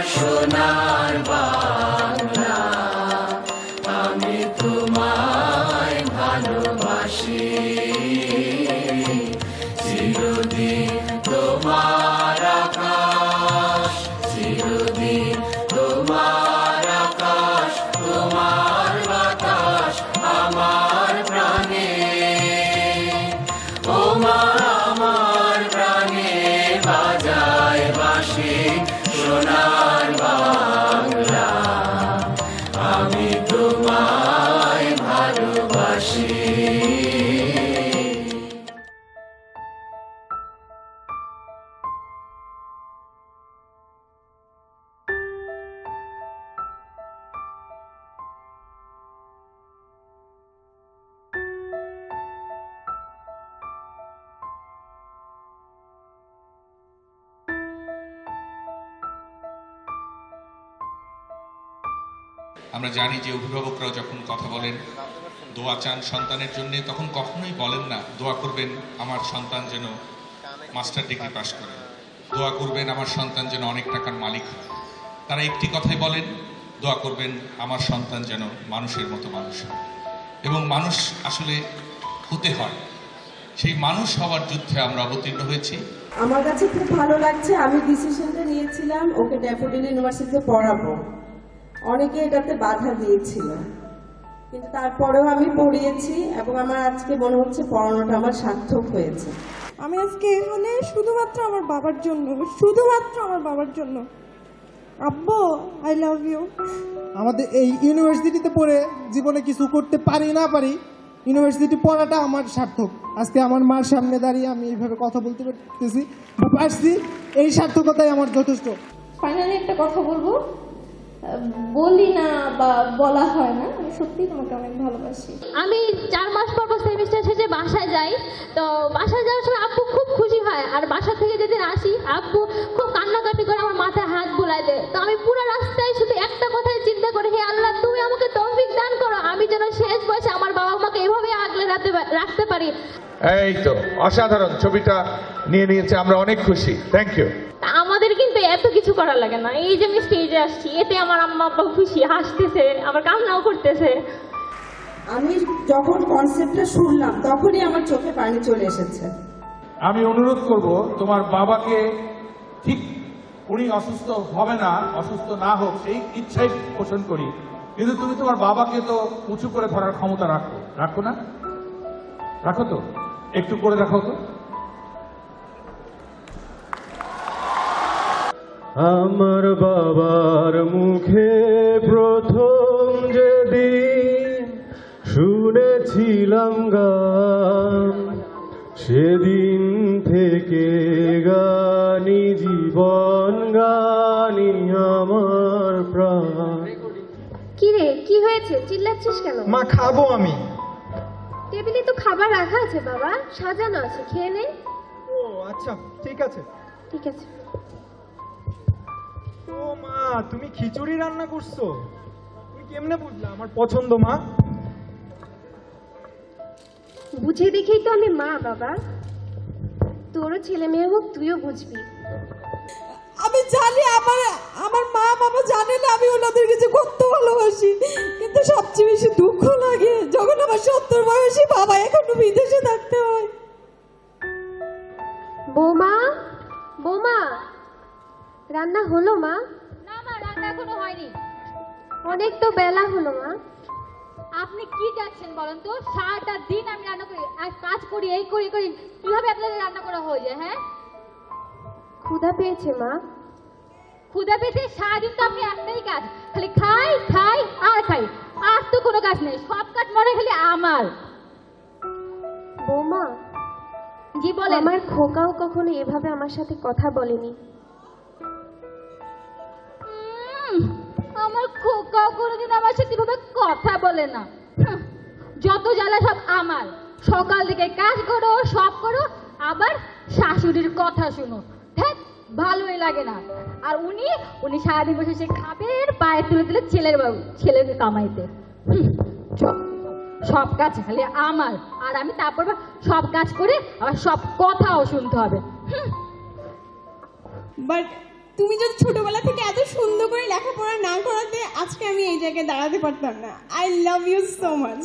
সোনার বাংলা আমি তোমায় ভালোবাসি চিরদিন তোমার আকাশ চিরদিন তোমার আকাশ তোমার বাতাস আমার প্রাণে ও মা আমার প্রাণে বাজায় বাঁশি সোনার বাংলা আমি তোমায় ভালোবাসি আমরা জানি যে অভিভাবকরা যখন কথা বলেন দোয়া চান সন্তানের জন্য তখন কখনোই বলেন না দোয়া করবেন আমার সন্তান যেন মাস্টার ডিগ্রি পাশ করে দোয়া করবেন আমার সন্তান যেন অনেক টাকার মালিক হয় তারা একটি কথাই বলেন দোয়া করবেন আমার সন্তান যেন মানুষের মতো মানুষ হয় এবং মানুষ আসলে হতে হয় সেই মানুষ হওয়ার যুদ্ধে আমরা অবতীর্ণ হয়েছি। আমার কাছে খুব ভালো লাগছে আমি ডিসিশনটা নিয়েছিলাম ওকে ড্যাফোডিল ইউনিভার্সিটিতে পড়াবো অনেকে এটাতে বাধা দিয়েছিল কিন্তু তারপরেও আমি পড়িয়েছি এবং আমার আজকে মনে হচ্ছে পড়ানোটা আমার সার্থক হয়েছে। আমি আজকে এখানে শুধুমাত্র আমার বাবার জন্য আব্বু আই লাভ ইউ। আমাদের এই ইউনিভার্সিটিতে পড়ে জীবনে কিছু করতে পারি না পারি ইউনিভার্সিটি পড়াটা আমার সার্থক। আজকে আমার মার সামনে দাঁড়িয়ে আমি এইভাবে কথা বলতে পারতেছি বা পারছি এই সার্থকতাই আমার যথেষ্ট। ফাইনালি একটা কথা বলবো বলি না বা বলা হয় না আমি সত্যিই তোমাকে অনেক ভালোবাসি। আমি 4 মাস পর সেমিস্টার শেষে বাসায় যাই তো বাসায় যাওয়ার সময় আব্বু খুব খুশি হয় আর বাসা থেকে যেদিন আসি আব্বু খুব কান্নাকাটি করে আমার মাথায় হাত বুলায় দেয় তো আমি পুরো রাস্তায় শুধু একটা কথাই চিন্তা করি হে আল্লাহ তুমি আমাকে তৌফিক দান করো আমি যেন শেষ বয়সে আমার বাবা মাকে এভাবে আগলে রাখতে পারি। এই তো অসাধারণ ছবিটা নিয়ে নিয়েছে আমরা অনেক খুশি থ্যাংক ইউ। আমাদের কিন্তু এত কিছু করা লাগে না এই যে আমি স্টেজে আসছি এতে আমার আম্মা আব্বা খুশি হাসতেছে আবার কান্নাও করতেছে। আমি যখন কনসেপ্টটা শুনলাম তখনই আমার চোখে পানি চলে এসেছে। আমি অনুরোধ করব তোমার বাবাকে ঠিক উনি অসুস্থ হবে না অসুস্থ না হোক সেই ইচ্ছাই পোষণ করি কিন্তু তুমি তোমার বাবাকে তো উঁচু করে ধরার ক্ষমতা রাখো না রাখো তো একটু করে দেখাও তো। আমার বাবার মুখে প্রথম যেদিন শুনেছিলাম গান সেদিন থেকে গানি জীবন গানি আমার প্রাণ। কি রে কি হয়েছে চিল্লাচ্ছিস কেন? মা খাবো আমি। টেবিলে তো খাবার রাখা আছে বাবা সাজানো আছে খেয়ে নে। ও আচ্ছা ঠিক আছে ঠিক আছে। ও মা তুমি খিচুড়ি রান্না করছো তুমি কেমনে বুঝলা আমার পছন্দ মা? বুঝে দেখেই তো আমি মা বাবা তোরও ছেলে মেয়ে হোক তুইও বুঝবি। আমি জানি আমার মা বাবা জানে না আমি ওনাদেরকে যে কত ভালোবাসি কিন্তু সবচেয়ে বেশি দুঃখ লাগে যখন আমার 70 বয়সী বাবা এখনো বিদেশে থাকতে হয়। বৌমা বৌমা রান্না হলো মা? না মা রান্না এখনো হয়নি। অনেক তো বেলা হলো মা। আপনি কি যাচ্ছেন বলেন তো সারাটা দিন আমি রান্না করি আর কাজ করি এই করি কিভাবে আপনাদের রান্না করা হয়ে যায়? হ্যাঁ ক্ষুধা পেয়েছে মা। ক্ষুধা পেয়েছে সারাদিন তো আপনি একটাই কাজ খালি খাই খাই আর খাই আর তো কোনো কাজ নেই সব কাজ মনে খালি আমার। বৌমা জি বলেন। আমার খোকাও কখনো এভাবে আমার সাথে কথা বলেনি। আমার খোকাও কোনোদিন আমার সাথে এভাবে কথা বলে না। যত জ্বালা সব আমার সকাল থেকে কাজ করো সব করো আবার শাশুড়ির কথা শুনো ভালোই লাগে না। আর উনি সারাদিন বসে সে খাবে পায়ে তুলে তুলে ছেলেকে কামাইতে সব কাজ খালি আমার আর আমি তারপর সব কাজ করে আবার সব কথাও শুনতে হবে। বাট তুমি যদি ছোটবেলা থেকে এত সুন্দর করে লেখাপড়া না করাতে আজকে আমি এই জায়গায় দাঁড়াতে পারতাম না। I love you so much.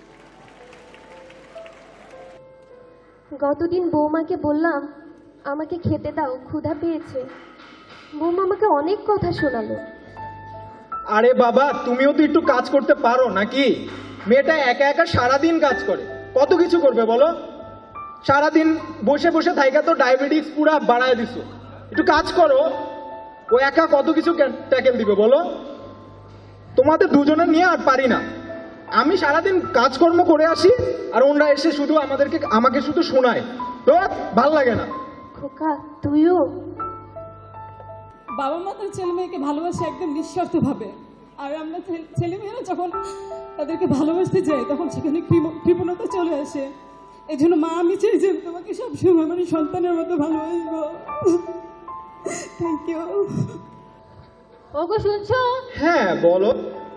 গতদিন বৌমাকে বললাম আমাকে খেতে দাও, ক্ষুধা পেয়েছে। বৌমা আমাকে অনেক কথা শোনালো। আরে বাবা, তুমিও তো একটু কাজ করতে পারো নাকি? মেয়েটা একা একা সারাদিন কাজ করে, কত কিছু করবে বলো? সারাদিন বসে বসে থাইকা তো ডায়াবেটিস পুরা বাড়ায় দিছো। একটু কাজ করো, ও একা কত কিছু ট্যাকেল দিবে বলো? তোমাদের দুজনের নিয়ে আর পারি না। আমি সারাদিন কাজকর্ম করে আসি আর ওনরা এসে শুধু আমাকে শুধু শোনায়, তো ভাল লাগে না। খোকা তুইও? বাবা মা তার ছেলে মেয়েকে ভালোবাসে একদম নিঃস্বার্থ ভাবে, আর আমরা ছেলে মেয়েরা যখন তাদেরকে ভালোবাসতে যাই তখন সেখানে কৃপণতা চলে আসে। এই জন্য মা আমি চাই যে তোমাকে সবসময় মানে সন্তানের মতো ভালোবাসবো। Thank you. ওগো শুনছো? হ্যাঁ বলো।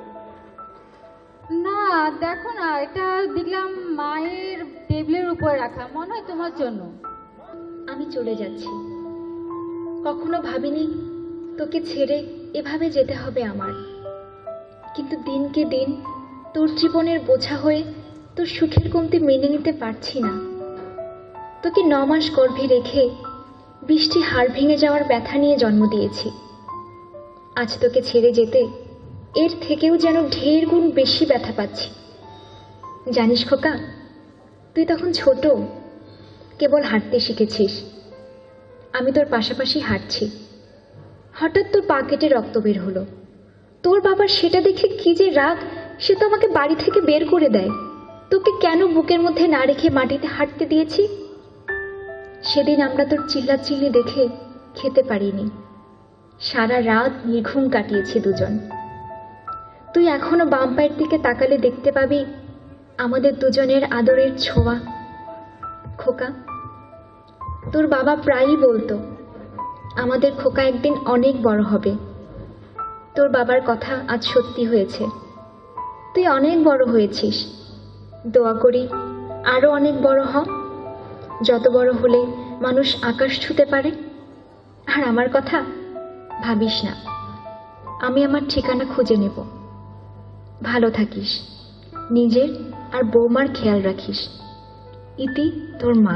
না দেখো না, এটা দেখলাম মায়ের টেবিলের উপরে রাখা, মনে হয় তোমার জন্য। আমি চলে যাচ্ছি, কখনো ভাবিনি তোকে ছেড়ে এভাবে যেতে হবে আমার। কিন্তু দিনকে দিন তোর জীবনের বোঝা হয়ে তোর সুখের কমতি মেনে নিতে পারছি না। তোকে 9 মাস গর্ভে রেখে বৃষ্টি হাড় ভেঙে যাওয়ার ব্যথা নিয়ে জন্ম দিয়েছি। আজ তোকে ছেড়ে যেতে এর থেকেও যেন ঢের গুণ বেশি ব্যথা পাচ্ছি। জানিস খোকা, তুই তখন ছোট, কেবল হাঁটতে শিখেছিস। আমি তোর পাশাপাশি হাঁটছি, হঠাৎ তোর পা কেটে রক্ত বের হলো। তোর বাবার সেটা দেখে কি যে রাগ, সে তো আমাকে বাড়ি থেকে বের করে দেয়। তোকে কেন বুকের মধ্যে না রেখে মাটিতে হাঁটতে দিয়েছি? সেদিন আমরা তোর চিল্লাচিল্লি দেখে খেতে পারিনি, সারা রাত নির্ঘুম কাটিয়েছি দুজন। তুই এখনো বাম পায়ের দিকে তাকালে দেখতে পাবি আমাদের দুজনের আদরের ছোঁয়া। খোকা, তোর বাবা প্রায়ই বলতো আমাদের খোকা একদিন অনেক বড় হবে। তোর বাবার কথা আজ সত্যি হয়েছে। তুই অনেক বড় হয়েছিস, দোয়া করি আরো অনেক বড় হ, যত বড় হলে মানুষ আকাশ ছুঁতে পারে। আর আমার কথা ভাবিস না, আমি আমার ঠিকানা খুঁজে নেব। ভালো থাকিস, নিজের আর বৌমার খেয়াল রাখিস। ইতি তোর মা।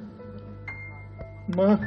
মা,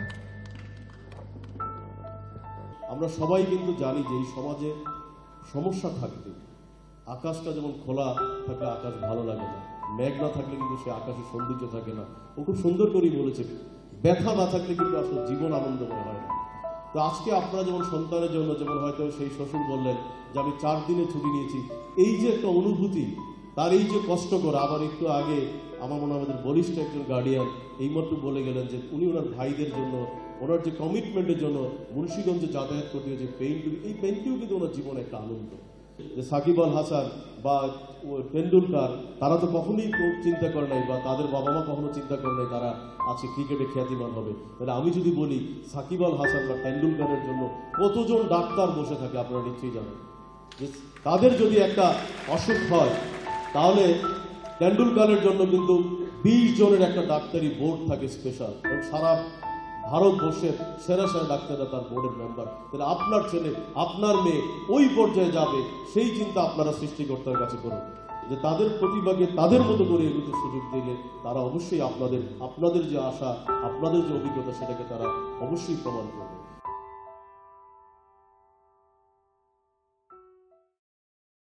আমরা সবাই কিন্তু জানি যে এই সমাজে সমস্যা থাকবে। আকাশটা যেমন খোলা থাকলে আকাশ ভালো লাগে না, মেঘ না থাকলে কিন্তু সে আকাশের সৌন্দর্য থাকে না। ও খুব সুন্দর করেই বলেছে, ব্যথা না থাকলে কিন্তু আসলে জীবন আনন্দময় হয় না। তো আজকে আপনারা যেমন সন্তানের জন্য, যেমন হয়তো সেই শ্বশুর বললেন যে আমি 4 দিনে ছুটি নিয়েছি, এই যে একটা অনুভূতি, তার এই যে কষ্ট করা। আবার একটু আগে আমার মনে হয় আমাদের বলিষ্ঠ একজন গার্ডিয়ান এইমাত্র বলে গেলেন যে উনি ওনার ভাইদের জন্য, ওনার যে কমিটমেন্টের জন্য মুন্সিগঞ্জে যাতায়াত করতে হয়েছে পেইন্টু, এই পেইন্টটিও কিন্তু ওনার জীবনে একটা আনন্দ। যে সাকিব আল হাসান বা টেন্ডুলকার, তারা তো কখনোই চিন্তা করে নাই, বা তাদের বাবা মা কখনো চিন্তা করে নাই তারা আজকে ক্রিকেটে খ্যাতিমান হবে। তাহলে আমি যদি বলি সাকিব আল হাসান বা টেন্ডুলকারের জন্য কতজন ডাক্তার বসে থাকে আপনারা নিশ্চয়ই জানেন। যে তাদের যদি একটা অসুখ হয় তাহলে টেন্ডুলকারের জন্য কিন্তু 20 জনের একটা ডাক্তারি বোর্ড থাকে স্পেশাল, এবং সারা ভারতবর্ষের সেরা সেরা ডাক্তাররা তার বোর্ডের মেম্বার। তাহলে আপনার ছেলে, আপনার মেয়ে ওই পর্যায়ে যাবে, সেই চিন্তা আপনারা সৃষ্টিকর্তার কাছে করুন যে তাদের প্রতিভাকে তাদের মতো করে এগুলো সুযোগ দিলে তারা অবশ্যই আপনাদের যে আশা, আপনাদের যে অভিজ্ঞতা, সেটাকে তারা অবশ্যই প্রমাণ করবে।